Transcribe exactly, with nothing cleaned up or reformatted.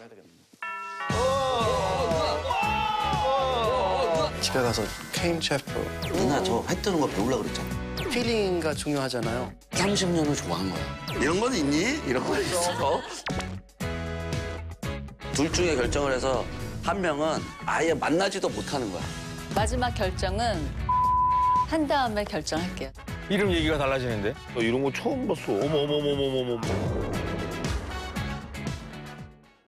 해야 되겠네. 집에 가서 케임 셰프. 누나 저 회 뜨는 거 배우려고 그랬잖아. 필링가 중요하잖아요. 삼십 년을 좋아한 거야. 이런 건 있니? 이런 건 있어. 둘 중에 결정을 해서 한 명은 아예 만나지도 못하는 거야. 마지막 결정은 한 다음에 결정할게요. 이름 얘기가 달라지는데? 나 이런 거 처음 봤어. 어머 어머 어머 어머 어머.